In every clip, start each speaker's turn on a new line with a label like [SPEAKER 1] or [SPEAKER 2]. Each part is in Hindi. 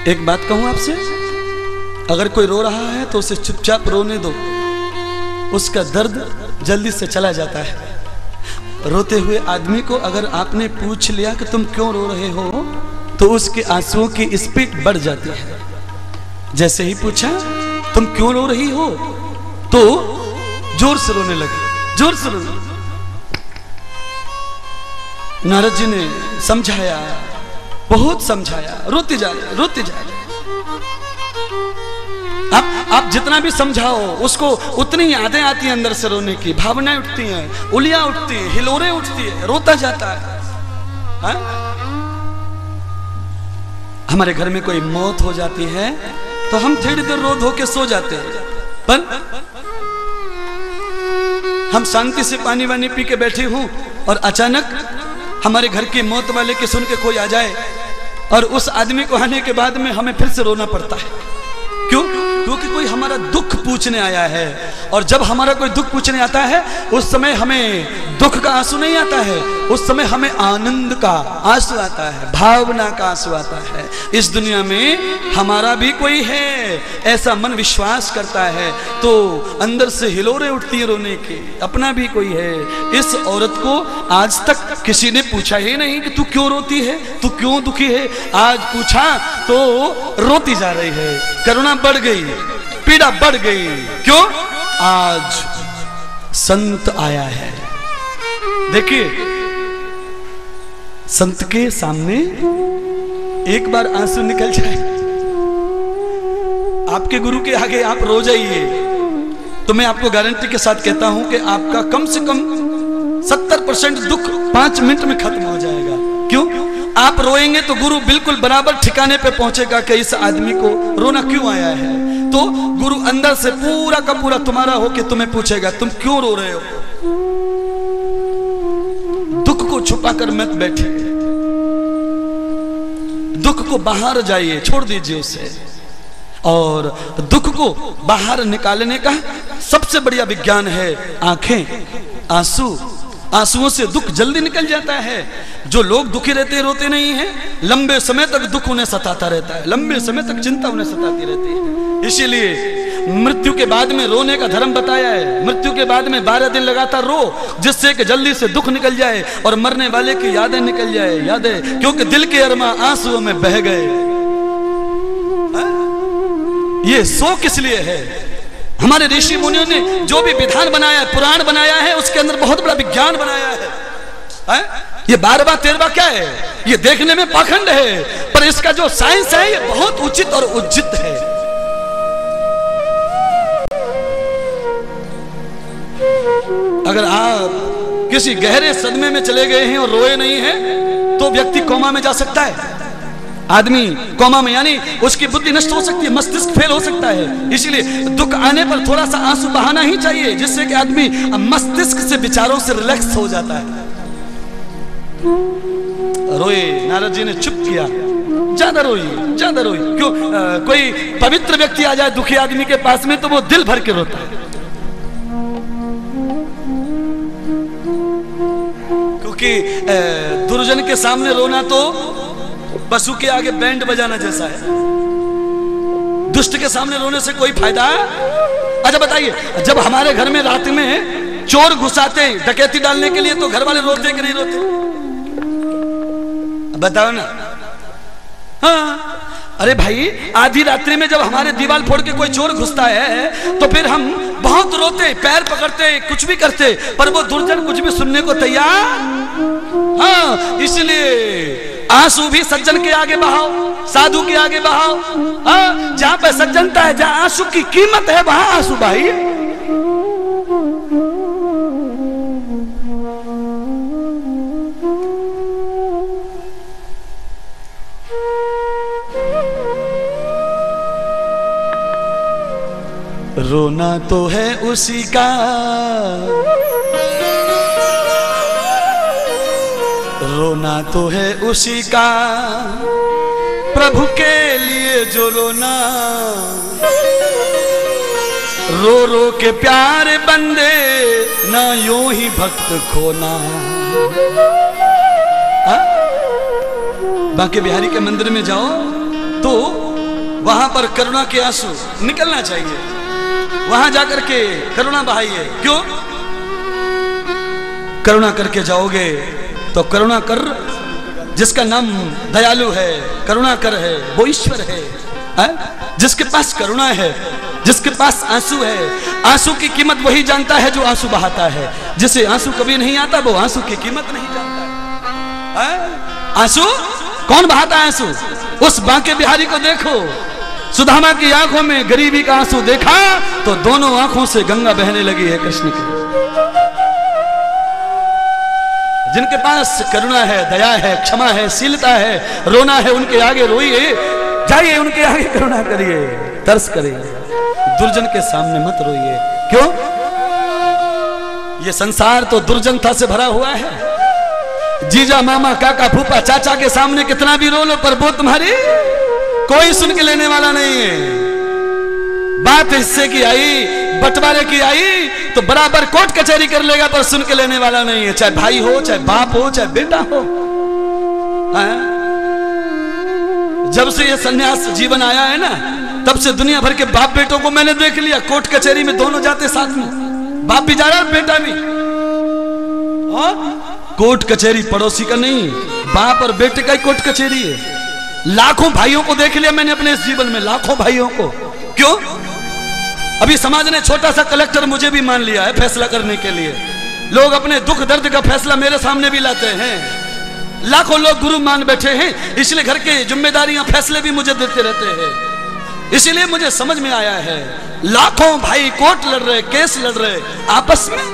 [SPEAKER 1] एक बात कहूं आपसे, अगर कोई रो रहा है तो उसे चुपचाप रोने दो, उसका दर्द जल्दी से चला जाता है। रोते हुए आदमी को अगर आपने पूछ लिया कि तुम क्यों रो रहे हो, तो उसके आंसुओं की स्पीड बढ़ जाती है। जैसे ही पूछा तुम क्यों रो रही हो, तो जोर से रोने लगे, जोर से रोने लगे। नारद जी ने समझाया, बहुत समझाया, रोते जा रहे, रोते जा रहे। आप जितना भी समझाओ उसको उतनी यादें आती हैं अंदर से, रोने की भावनाएं उठती हैं, उलियां उठती हैं, हिलोरें उठती हैं, रोता जाता है। हा? हमारे घर में कोई मौत हो जाती है तो हम थोड़ी देर रो धो के सो जाते हैं, पर हम शांति से पानी वानी पी के बैठे हूं और अचानक हमारे घर की मौत वाले के सुन के कोई आ जाए और उस आदमी को आने के बाद में हमें फिर से रोना पड़ता है। क्यों? क्योंकि कोई हमारा दुख पूछने आया है, और जब हमारा कोई दुख पूछने आता है उस समय हमें दुख का आंसू नहीं आता है, उस समय हमें आनंद का आंसू आता है, भावना का आंसू आता है। इस दुनिया में हमारा भी कोई है, ऐसा मन विश्वास करता है तो अंदर से हिलोरें उठती है रोने की, अपना भी कोई है। इस औरत को आज तक किसी ने पूछा ही नहीं कि तू क्यों रोती है, तू क्यों दुखी है। आज पूछा तो रोती जा रही है, करुणा बढ़ गई, पीड़ा बढ़ गई। क्यों? आज संत आया है। देखिए, संत के सामने एक बार आंसू निकल जाए, आपके गुरु के आगे आप रो जाइए, तो मैं आपको गारंटी के साथ कहता हूं कि आपका कम से कम 70% दुख 5 मिनट में खत्म हो जाएगा। क्यों? आप रोएंगे तो गुरु बिल्कुल बराबर ठिकाने पे पहुंचेगा कि इस आदमी को रोना क्यों आया है। तो गुरु अंदर से पूरा का पूरा तुम्हारा हो के तुम्हें पूछेगा तुम क्यों रो रहे हो। दुख को छुपाकर मत बैठिए, दुख को बाहर जाइए, छोड़ दीजिए उसे। और दुख को बाहर निकालने का सबसे बढ़िया विज्ञान है आंखें, आंसू। आंसुओं से दुख जल्दी निकल जाता है। जो लोग दुखी रहते रोते नहीं हैं, लंबे समय तक दुख उन्हें सताता रहता है, लंबे समय तक चिंता उन्हें सताती रहती है। इसीलिए मृत्यु के बाद में रोने का धर्म बताया है। मृत्यु के बाद में 12 दिन लगातार रो, जिससे कि जल्दी से दुख निकल जाए और मरने वाले की यादें निकल जाए, यादें, क्योंकि दिल के अरमा आंसुओं में बह गए। ये सो किस लिए है? हमारे ऋषि मुनियों ने जो भी विधान बनाया है, पुराण बनाया है, उसके अंदर बहुत बड़ा विज्ञान बनाया है। ये 12वां 13वां क्या है? ये देखने में पाखंड है, पर इसका जो साइंस है ये बहुत उचित और उज्जित है। अगर आप किसी गहरे सदमे में चले गए हैं और रोए नहीं हैं, तो व्यक्ति कोमा में जा सकता है। आदमी कोमा में, यानी उसकी बुद्धि नष्ट हो सकती है, मस्तिष्क फेल हो सकता है। इसलिए दुख आने पर थोड़ा सा आंसू बहाना ही चाहिए, जिससे कि आदमी मस्तिष्क से विचारों से रिलैक्स हो जाता है। रोए, नारद जी ने चुप किया, ज्यादा रोई, ज्यादा रोई। क्यों? कोई पवित्र व्यक्ति आ जाए दुखी आदमी के पास में तो वो दिल भर के रोता है, क्योंकि दुर्जन के सामने रोना तो पशु के आगे बैंड बजाना जैसा है। दुष्ट के सामने रोने से कोई फायदा है? अच्छा बताइए, जब हमारे घर में रात में चोर घुसाते डकैती डालने के लिए, तो घर वाले रोते कि नहीं रोते? बताओ ना। हाँ, अरे भाई, आधी रात्रि में जब हमारे दीवार फोड़ के कोई चोर घुसता है तो फिर हम बहुत रोते, पैर पकड़ते, कुछ भी करते, पर वो दुर्जन कुछ भी सुनने को तैयार। हाँ, इसलिए आंसू भी सज्जन के आगे बहाओ, साधु के आगे बहाओ। हाँ, जहां पर सज्जनता है, जहां आंसू की कीमत है, वहां आंसू बहाइए। रोना तो है उसी का, रोना तो है उसी का, प्रभु के लिए जो रोना, रो रो के प्यारे बंदे ना यूं ही भक्त खोना। बांके बिहारी के मंदिर में जाओ तो वहां पर करुणा के आंसू निकलना चाहिए, वहां जाकर के करुणा बहाइए। क्यों? करुणा करके जाओगे तो करुणा कर, जिसका नाम दयालु है, करुणा कर है, वो ईश्वर है। जिसके पास करुणा है, जिसके पास आंसू है, आंसू की कीमत वही जानता है जो आंसू बहाता है। जिसे आंसू कभी नहीं आता वो आंसू की कीमत नहीं जानता है। आंसू कौन बहाता है? आंसू उस बांके बिहारी को देखो, सुदामा की आंखों में गरीबी का आंसू देखा तो दोनों आंखों से गंगा बहने लगी है कृष्ण की। जिनके पास करुणा है, दया है, क्षमा है, शीलता है, रोना है, उनके आगे रोइए, जाइए उनके आगे करुणा करिए, तरस करिए। दुर्जन के सामने मत रोइए। क्यों? ये संसार तो दुर्जनता से भरा हुआ है। जीजा, मामा, काका, फूफा, चाचा के सामने कितना भी रो लो पर वो तुम्हारी कोई सुन के लेने वाला नहीं है। बात हिस्से की आई, बंटवारे की आई तो बराबर कोर्ट कचहरी कर लेगा पर सुन के लेने वाला नहीं है। चाहे भाई हो, चाहे बाप हो, चाहे बेटा हो। जब से ये सन्यास जीवन आया है ना, तब से दुनिया भर के बाप बेटों को मैंने देख लिया कोर्ट कचहरी में दोनों जाते साथ में। बाप भी जा रहा है, बेटा भी। कोर्ट कचहरी पड़ोसी का नहीं, बाप और बेटे का ही कोर्ट कचहरी है। लाखों भाइयों को देख लिया मैंने अपने इस जीवन में, लाखों भाइयों को। क्यों? अभी समाज ने छोटा सा कलेक्टर मुझे भी मान लिया है फैसला करने के लिए। लोग अपने दुख दर्द का फैसला मेरे सामने भी लाते हैं। लाखों लोग गुरु मान बैठे हैं, इसलिए घर की जिम्मेदारियां, फैसले भी मुझे देते रहते हैं। इसीलिए मुझे समझ में आया है, लाखों भाई कोर्ट लड़ रहे, केस लड़ रहे आपस में।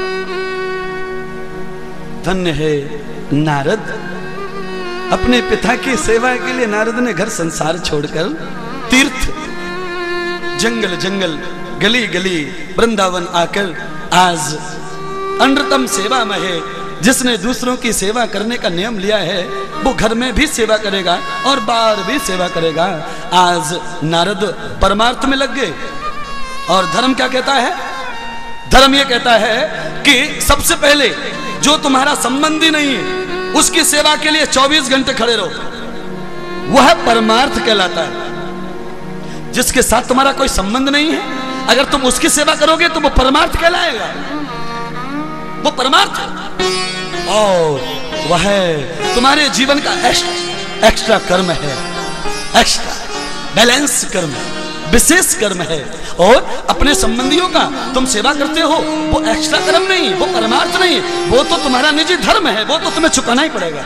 [SPEAKER 1] धन्य है नारद, अपने पिता की सेवा के लिए नारद ने घर संसार छोड़कर तीर्थ, जंगल जंगल, गली गली, वृंदावन आकर आज अनृतम सेवा में है। जिसने दूसरों की सेवा करने का नियम लिया है वो घर में भी सेवा करेगा और बाहर भी सेवा करेगा। आज नारद परमार्थ में लग गए। और धर्म क्या कहता है? धर्म ये कहता है कि सबसे पहले जो तुम्हारा संबंधी नहीं है उसकी सेवा के लिए 24 घंटे खड़े रहो, वह परमार्थ कहलाता है। जिसके साथ तुम्हारा कोई संबंध नहीं है, अगर तुम उसकी सेवा करोगे तो वो परमार्थ कहलाएगा, वो परमार्थ है। और वह तुम्हारे जीवन का एक्स्ट्रा कर्म है, एक्स्ट्रा बैलेंस कर्म, विशेष कर्म है। और अपने संबंधियों का तुम सेवा करते हो, वो एक्स्ट्रा कर्म नहीं, वो परमार्थ नहीं, वो तो तुम्हारा निजी धर्म है, वो तो तुम्हें चुकाना ही पड़ेगा।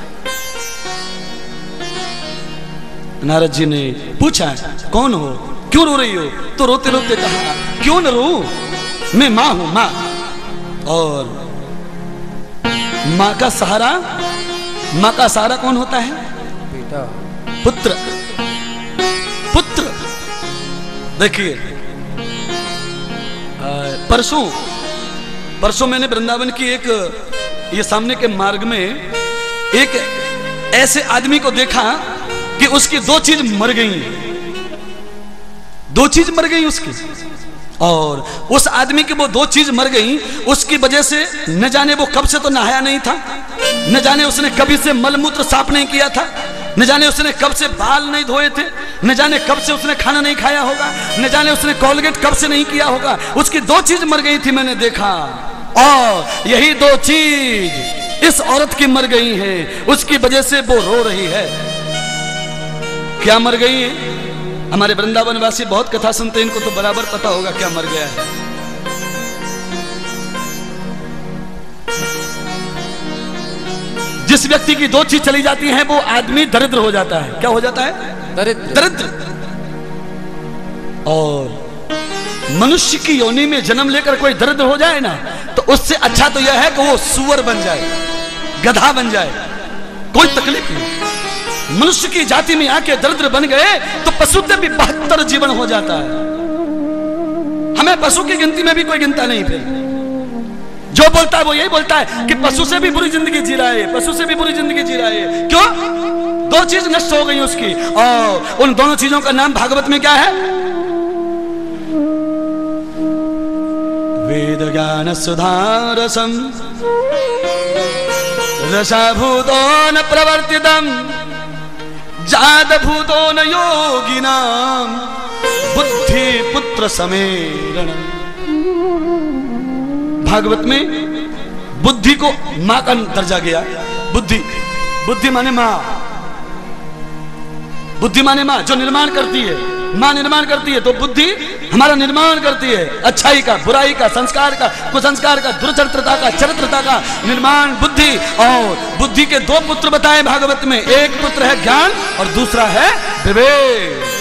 [SPEAKER 1] नारद जी ने पूछा, कौन हो, क्यों रो रही हो? तो रोते रोते कहा, क्यों न रो, मैं माँ हूं, माँ। और माँ का सहारा, माँ का सहारा कौन होता है? बेटा, पुत्र, पुत्र। देखिए परसों मैंने वृंदावन की एक, ये सामने के मार्ग में एक ऐसे आदमी को देखा कि उसकी दो चीज मर गई, दो चीज मर गई उसकी। और उस आदमी की वो दो चीज मर गई, उसकी वजह से न जाने वो कब से तो नहाया नहीं था, न जाने उसने कभी से मलमूत्र साफ नहीं किया था, न जाने उसने कब से बाल नहीं धोए थे, न जाने कब से उसने खाना नहीं खाया होगा, न जाने उसने कोलगेट कब से नहीं किया होगा। उसकी दो चीज मर गई थी मैंने देखा, और यही दो चीज इस औरत की मर गई है, उसकी वजह से वो रो रही है। क्या मर गई है? हमारे वृंदावन वासी बहुत कथा सुनते हैं, इनको तो बराबर पता होगा क्या मर गया है। जिस व्यक्ति की दो चीज चली जाती है वो आदमी दरिद्र हो जाता है। क्या हो जाता है? दरिद्र। और मनुष्य की योनि में जन्म लेकर कोई दरिद्र हो जाए ना, तो उससे अच्छा तो यह है कि वो सुअर बन जाए, गधा बन जाए, कोई तकलीफ नहीं। मनुष्य की जाति में आके दरिद्र बन गए तो पशु से भी 72 जीवन हो जाता है। हमें पशु की गिनती में भी कोई गिनता नहीं। फिर जो बोलता है वो यही बोलता है कि पशु से भी बुरी जिंदगी जी रहा है, पशु से भी बुरी जिंदगी जी रहा है। क्यों? दो चीज नष्ट हो गई उसकी, और उन दोनों चीजों का नाम भागवत में क्या है? वेद ज्ञान सुधारसम रसाभूतो न प्रवर्तितम जाद भूतो न योगिनाम बुद्धि पुत्र समेरण। भागवत में बुद्धि को मां का दर्जा गया। बुद्धि, बुद्धि माने मां, बुद्धि माने मां जो निर्माण करती है। मां निर्माण करती है तो बुद्धि हमारा निर्माण करती है। अच्छाई का, बुराई का, संस्कार का, कुसंस्कार का, दुर्चरित्रता का, चरित्रता का निर्माण बुद्धि। और बुद्धि के दो पुत्र बताए भागवत में, एक पुत्र है ज्ञान और दूसरा है विवेक।